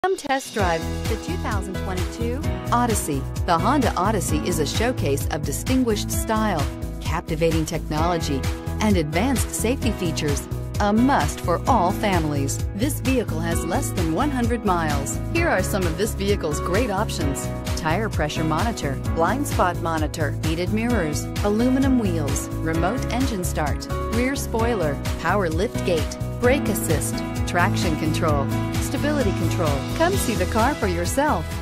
Come test drive the 2022 Odyssey. The Honda Odyssey is a showcase of distinguished style, captivating technology, and advanced safety features. A must for all families. This vehicle has less than 100 miles. Here are some of this vehicle's great options: tire pressure monitor, blind spot monitor, heated mirrors, aluminum wheels, remote engine start, rear spoiler, power lift gate, brake assist, traction control, stability control. Come see the car for yourself.